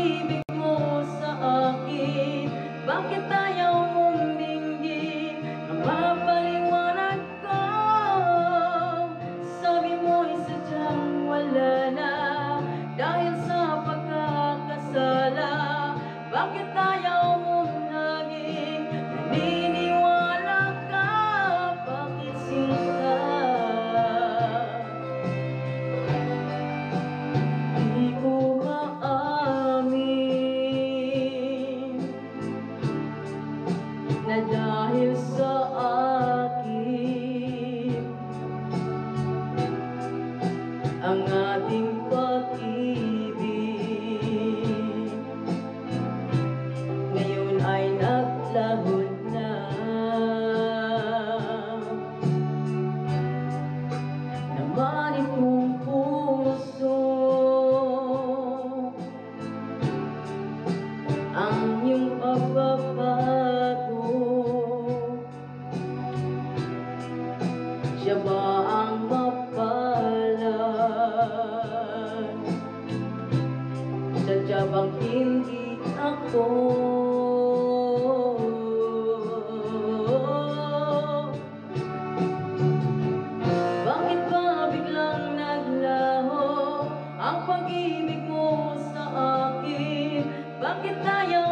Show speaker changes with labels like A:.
A: pag-ibig mo sa akin? Bakit ayaw mong dinggin ang mapaliwanag ko? Sabi mo'y sadyang wala na dahil sa pagkakasala. Bakit ayaw mong naging naniniwala ka? Bakit sinta? Di ko maamin na dahil sa akin ang ating pag-ibig ngayon ay naglahod na. Naman itong puso ang iyong pagbabago. Siya ba ang mapalad? Sadya bang hindi ako? Bakit ba biglang naglaho ang pag-ibig mo sa akin? Bakit tayo